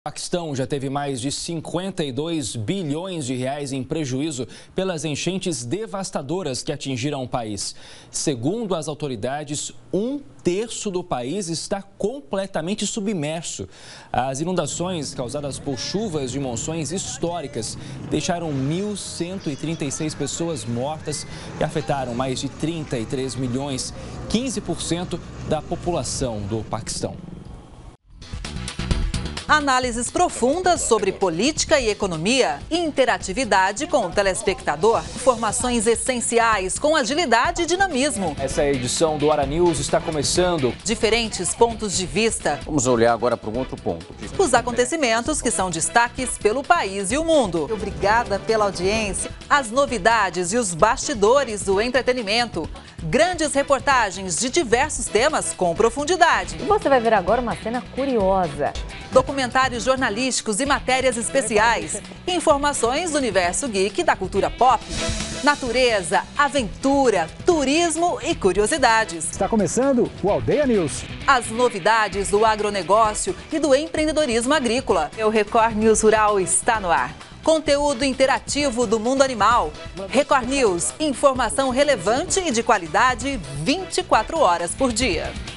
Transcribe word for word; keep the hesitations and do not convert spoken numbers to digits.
O Paquistão já teve mais de cinquenta e dois bilhões de reais em prejuízo pelas enchentes devastadoras que atingiram o país. Segundo as autoridades, um terço do país está completamente submerso. As inundações causadas por chuvas de monções históricas deixaram mil cento e trinta e seis pessoas mortas e afetaram mais de trinta e três milhões, quinze por cento da população do Paquistão. Análises profundas sobre política e economia, interatividade com o telespectador, informações essenciais com agilidade e dinamismo. Essa edição do Hora News está começando. Diferentes pontos de vista. Vamos olhar agora para um outro ponto. Os acontecimentos que são destaques pelo país e o mundo. Obrigada pela audiência. As novidades e os bastidores do entretenimento. Grandes reportagens de diversos temas com profundidade. Você vai ver agora uma cena curiosa. Documentários jornalísticos e matérias especiais. Informações do universo geek e da cultura pop. Natureza, aventura, turismo e curiosidades. Está começando o Aldeia News. As novidades do agronegócio e do empreendedorismo agrícola. O Record News Rural está no ar. Conteúdo interativo do mundo animal. Record News, informação relevante e de qualidade vinte e quatro horas por dia.